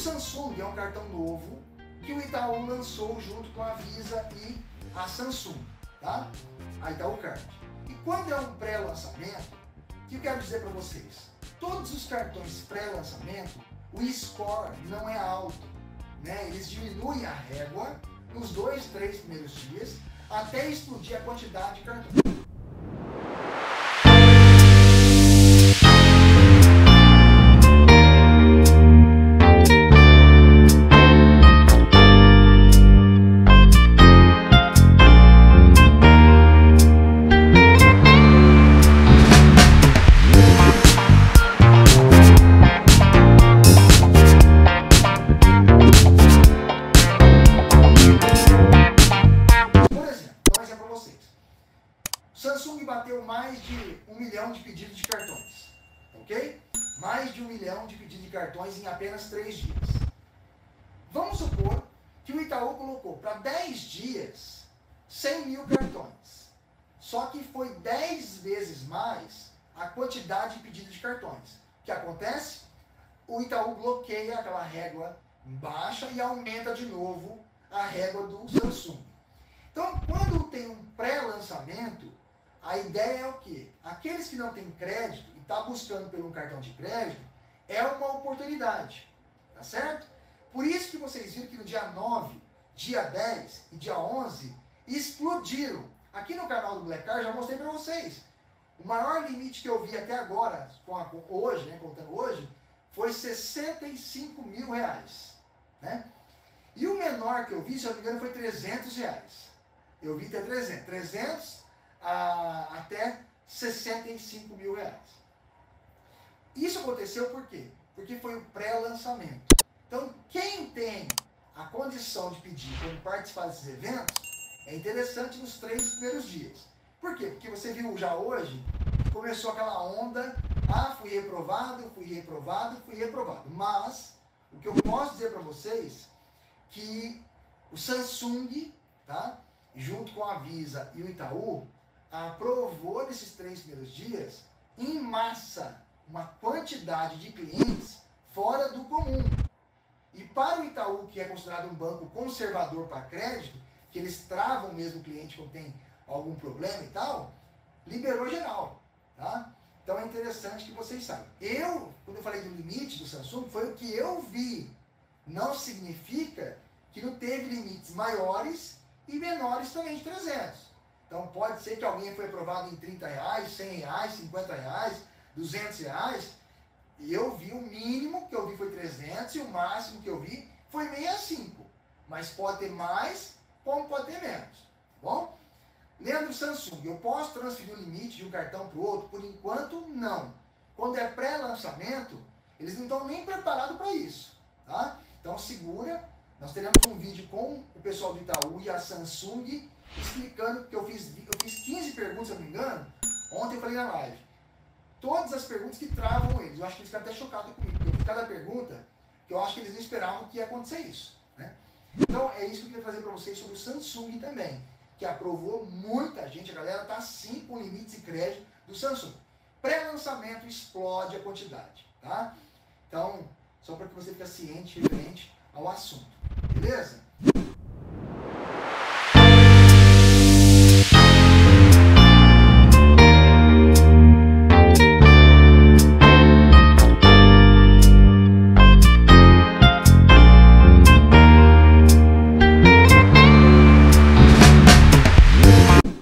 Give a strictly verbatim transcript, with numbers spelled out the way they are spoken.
Samsung é um cartão novo que o Itaú lançou junto com a Visa e a Samsung, tá? A Itaú Card. E quando é um pré-lançamento, o que eu quero dizer para vocês? Todos os cartões pré-lançamento, o score não é alto, né? Eles diminuem a régua nos dois, três primeiros dias até explodir a quantidade de cartões. Samsung bateu mais de um milhão de pedidos de cartões, ok? Mais de um milhão de pedidos de cartões em apenas três dias. Vamos supor que o Itaú colocou para dez dias cem mil cartões. Só que foi dez vezes mais a quantidade de pedidos de cartões. O que acontece? O Itaú bloqueia aquela régua baixa e aumenta de novo a régua do Samsung. Então, quando tem um pré-lançamento, a ideia é o quê? Aqueles que não têm crédito e estão tá buscando por um cartão de crédito, é uma oportunidade, tá certo? Por isso que vocês viram que no dia nove, dia dez e dia onze explodiram. Aqui no canal do Black Card já mostrei para vocês. O maior limite que eu vi até agora, com a, com hoje, né, contando hoje, foi sessenta e cinco mil reais. Né? E o menor que eu vi, se eu não me engano, foi trezentos reais. Eu vi até trezentos. trezentos a, até sessenta e cinco mil reais. Isso aconteceu por quê? Porque foi o pré-lançamento. Então, quem tem a condição de pedir para participar desses eventos, é interessante nos três primeiros dias. Por quê? Porque você viu já hoje, começou aquela onda, ah, fui reprovado, fui reprovado, fui reprovado. Mas, o que eu posso dizer para vocês, que o Samsung, tá, junto com a Visa e o Itaú, aprovou nesses três primeiros dias, em massa, uma quantidade de clientes fora do comum. E para o Itaú, que é considerado um banco conservador para crédito, que eles travam mesmo o cliente quando tem algum problema e tal, liberou geral. Tá? Então é interessante que vocês saibam. Eu, quando eu falei do limite do Samsung, foi o que eu vi. Não significa que não teve limites maiores e menores também de trezentos. Então pode ser que alguém foi aprovado em trinta reais, cem reais, cinquenta reais, duzentos reais. E eu vi o mínimo que eu vi foi trezentos e o máximo que eu vi foi sessenta e cinco. Mas pode ter mais, como pode ter menos. Tá bom? Lembra do Samsung, eu posso transferir o limite de um cartão para o outro? Por enquanto, não. Quando é pré-lançamento, eles não estão nem preparados para isso. Tá? Então segura, nós teremos um vídeo com o pessoal do Itaú e a Samsung explicando, porque eu fiz, eu fiz quinze perguntas, se eu não me engano, ontem eu falei na live. Todas as perguntas que travam eles, eu acho que eles ficaram até chocados comigo, porque eu fiz cada pergunta que eu acho que eles não esperavam que ia acontecer isso. Né? Então é isso que eu queria trazer para vocês sobre o Samsung também, que aprovou muita gente, a galera está sim com limites de crédito do Samsung. Pré-lançamento explode a quantidade, tá? Então, só para que você fique ciente, referente ao assunto, beleza?